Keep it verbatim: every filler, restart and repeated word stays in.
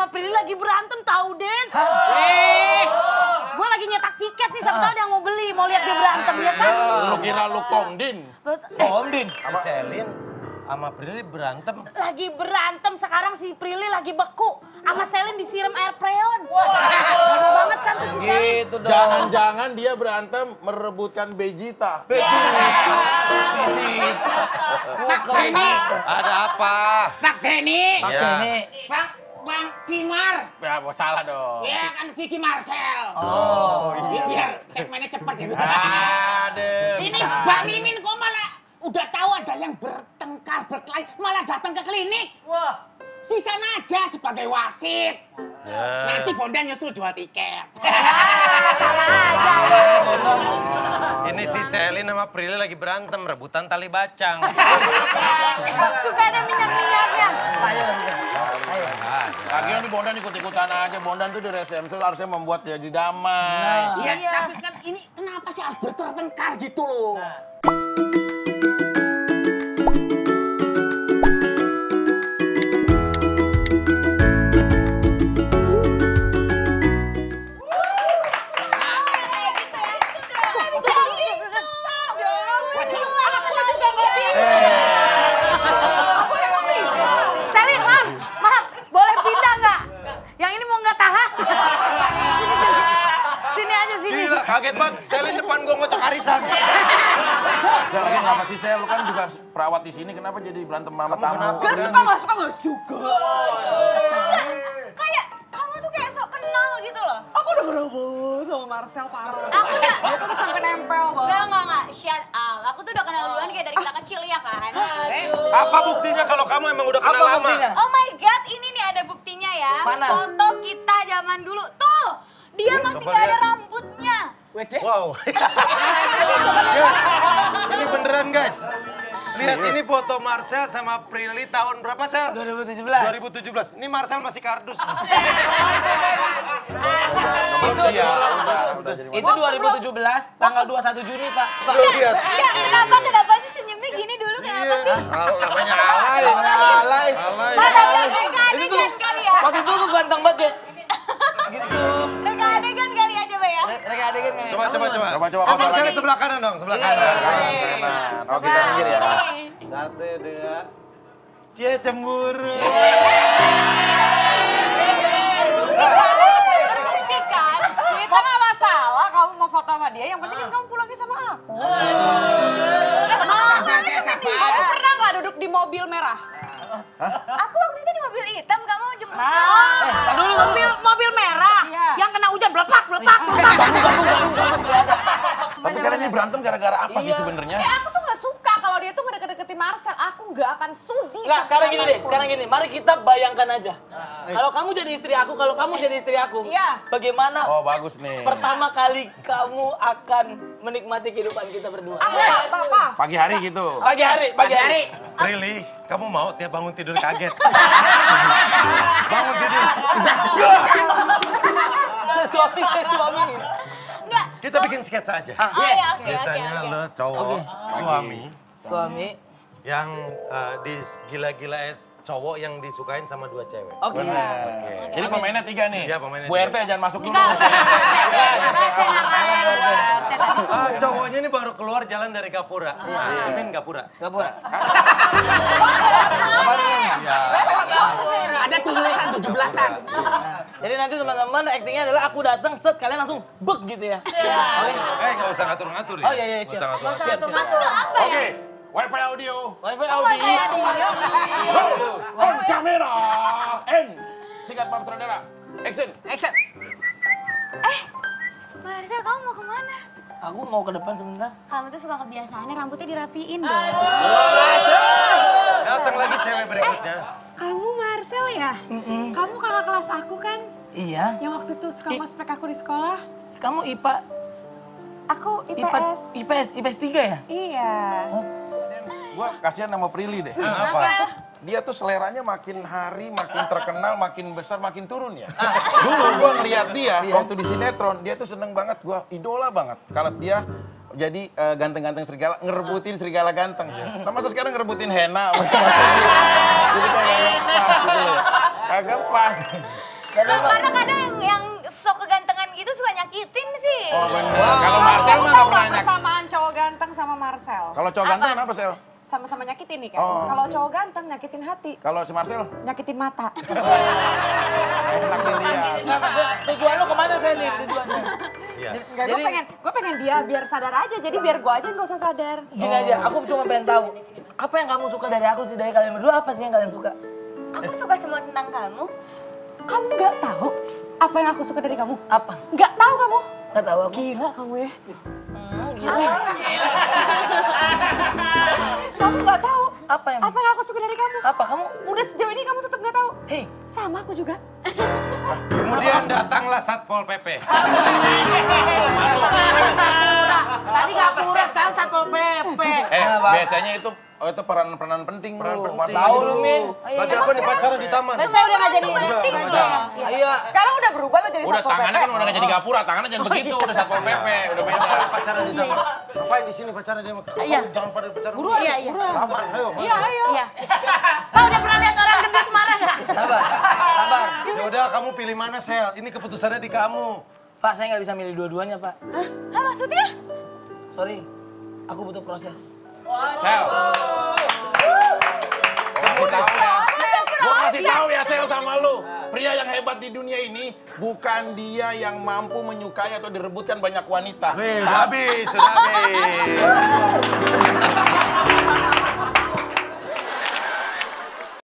sama Prilly lagi berantem tahu, Den. Eh, gue lagi nyetak tiket nih, siapa tahu ada yang mau beli, mau lihat dia berantem ya kan? Lu kira lu Kongdin? Kongdin. si Selin sama Prilly berantem. Lagi berantem sekarang si Prilly lagi beku. Sama Selin disiram air freon. Lama banget kan tuh si Selin. Gitu dong. Jangan-jangan dia berantem merebutkan Vegeta. Pak Denny, Ada apa? Pak Denny, Pak Ya. Denny. Pak Bang Kimar. Ya, salah dong. Ya kan Vicky Marcel. Oh, Biar, biar segmennya cepet gitu. Aduh. Ini Mbak Mimin kok malah udah tahu ada yang bertengkar, berkelahi, malah datang ke klinik. Wah. Sisa aja sebagai wasit. Ya. Nanti Bondan nyusul dua tiket. Ini si Selin sama Prilly lagi berantem, rebutan tali bacang. Suka ada minyak-minyaknya. Lagian di Bondan ikut-ikutan aja. Bondan tuh di resepsi harusnya membuat jadi damai. Iya, Iya. tapi kan ini kenapa sih harus bertengkar gitu loh? Selin, maaf, maaf, boleh pindah nggak? Yang ini mau nggak tahan? Sini aja, sini. Gila, kaget banget. Selin depan gua ngocok arisan. Gak lagi kenapa sih Sel? Lu kan juga perawat di sini. Kenapa jadi berantem sama tamu? Gak suka, gak suka, gak suka. Kayak kamu tuh kayak sok kenal gitu loh. Aku udah berebut sama Marcel parah. Aku udah. Dia tuh udah sampai nempel banget. Enggak, enggak, enggak. Shut up. Aku tuh udah kenal duluan kayak dari kita kecil ya kan. Apa buktinya kalau kamu emang udah kenal Apa lama? buktinya? Oh my god, ini nih ada buktinya ya. Mana? Foto kita zaman dulu. Tuh, dia masih coba gak ada lihat. rambutnya. Wede. Wow. Guys, ini beneran guys. Lihat ini foto Marcel sama Prilly tahun berapa Sel? dua ribu tujuh belas. dua ribu tujuh belas. Ini Marcel masih kardus. Manusia, udah, udah jadi Itu dua ribu tujuh belas, tanggal dua puluh satu Juni, Pak. Pak. Lu lihat. Enggak, kenapa, kenapa sih senyumnya gini dulu? Kenapa sih? Al- namanya alay. Alay. Alay. Mana reka adegan kali ya? Waktu itu gue ganteng banget ya. Gitu. Reka adegan kali ya coba ya. Mereka adegan kayak Coba coba coba. Coba, coba, Foto coba. Selin sebelah kanan dong, sebelah Iya, kanan. Kanan. Oh, kita pinggir ya. Nih. Satu, dua. Cie cemburu. Terbukti kan? Kita nggak masalah kamu mau foto sama dia, yang penting kan kamu pulangnya sama aku. Kan mau Sabar, sama sabar. dia. Kamu pernah nggak duduk di mobil merah? Aku waktu itu di mobil hitam, kamu jemput Nah. ke. Tak dulu, tak dulu. Mobil, mobil merah. Iya. Yang kena hujan, belepak, belepak, belepak. Tapi kalian ini berantem gara-gara apa sih sebenarnya? Eh aku tuh nggak suka kalau dia tuh ngedeket-deketin Marcel. Aku nggak akan sudi. Nggak, sama sekarang gini deh, apapun. sekarang gini. Mari kita bayangkan aja. Kalau kamu jadi istri aku, kalau kamu jadi istri aku, Iya. bagaimana Oh, bagus nih. pertama kali kamu akan menikmati kehidupan kita berdua? Aku nggak apa-apa. Pagi hari gitu. Pagi hari, pagi hari. Prilly, kamu mau tiap bangun tidur kaget? Bangun tidur. Saya suami, saya suami. Enggak. Kita bikin sketsa aja. Oh ya, oke, oke, Ceritanya oke. lo cowok, Oke. suami, Suami. yang eh, di gila-gila es cowok yang disukain sama dua cewek. Oke. Oke. Jadi pemainnya tiga nih. Iya, pemainnya Bu tiga. R T jangan masuk dulu. Ah, cowoknya ini baru keluar jalan dari Gapura. Mimin Gapura. Gak pura. Iya. Ada tulisan tujuh belasan. Jadi nanti teman-teman actingnya adalah aku datang set kalian langsung bek gitu ya. Oke. Eh, nggak usah ngatur-ngatur ya. Oh iya iya Nggak siap. usah ngatur-ngatur. Siap siap. Aku apa ya? Oke, Wi-Fi audio. Wifi Audi. On kamera. And singkat Pak Sutradara. Action. Action. Marcel, kamu mau kemana? Aku mau ke depan sebentar. Kamu tuh suka kebiasaannya rambutnya dirapiin dong. Datang lagi cewek berikutnya. Kamu Marcel ya? Kamu kakak kelas aku kan? Iya. Yang waktu tuh suka I- ngospek aku di sekolah? Kamu I P A Aku I P I P A S. I P S I P S tiga ya? Iya. Gua kasihan sama Prilly deh. Kenapa? Dia tuh seleranya makin hari makin terkenal, makin besar, makin turun ya. Dulu gua ngeliat dia waktu di sinetron, dia tuh seneng banget, gua idola banget. Kalau dia jadi eh, ganteng-ganteng serigala, ngerebutin serigala ganteng. Nah masa sekarang ngerebutin Hena? Jadi kayak pas gitu loh. Agak pas. Karena kadang yang, yang sok kegantengan gitu suka nyakitin sih. Oh benar. Kalau Marcel mah nggak pernah nyak. Persamaan cowok ganteng sama Marcel. Kalau cowok ganteng kenapa Sel? Sama-sama nyakitin nih kan. Oh. Kalau cowok ganteng nyakitin hati. Kalau si Marcel? Nyakitin mata. Enak dilihat. Tujuan lu kemana saya nih tujuannya? Iya. Enggak, gue pengen, gue pengen dia biar sadar aja. Jadi biar gue aja yang gak usah sadar. Gini aja, aku cuma pengen tahu. Apa yang kamu suka dari aku sih, dari kalian berdua, apa sih yang kalian suka? Aku suka semua tentang kamu. Kamu nggak tahu apa yang aku suka dari kamu? Apa? Nggak tahu kamu? Gak tahu aku. Gila kamu ya. Hmm, gila. Kamu nggak tahu Apa yang? apa yang aku suka dari kamu? Apa kamu? Udah sejauh ini kamu tetap nggak tahu. Hei, Sama aku juga. Kemudian datanglah Satpol P P. Tadi nggak pura, sekarang Satpol P P. Eh, biasanya itu oh, itu peran-peran penting, Peran Bro. penting. Masa tahu dulu. lu, Min. Lagi apa nih pacaran di taman? Saya udah nggak jadi penting nggak loh. jadi. Iya. Sekarang udah berubah lo jadi Udah Satpol tangannya P P. kan udah nggak jadi gapura, tangannya jangan begitu, udah Satpol P P, udah beda. Pacaran di taman. Ngapain di sini pacaran dia? Iya. Jangan pada pacaran. Iya, iya. Taman, ayo. Iya, ayo. Iya. Kau udah pernah lihat orang gendut marah nggak? Sabar, sabar. Ya udah kamu pilih mana Sel? Ini keputusannya di kamu. Pak, saya nggak bisa milih dua-duanya, Pak. Hah, maksudnya? Sorry, aku butuh proses. Sel. Gua kasih tahu ya. Gua kasih tahu ya Sel sama lu. Pria yang hebat di dunia ini bukan dia yang mampu menyukai atau direbutkan banyak wanita. Wih, udah habis, sudah habis.